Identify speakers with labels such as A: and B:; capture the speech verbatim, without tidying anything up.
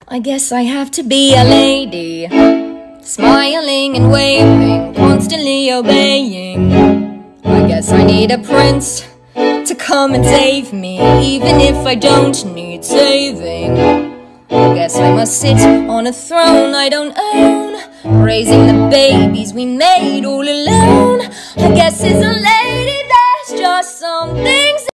A: I guess I have to be a lady, smiling and waving, constantly obeying. I guess I need a prince to come and save me, even if I don't need saving. I guess I must sit on a throne I don't own, raising the babies we made all alone. I guess it's a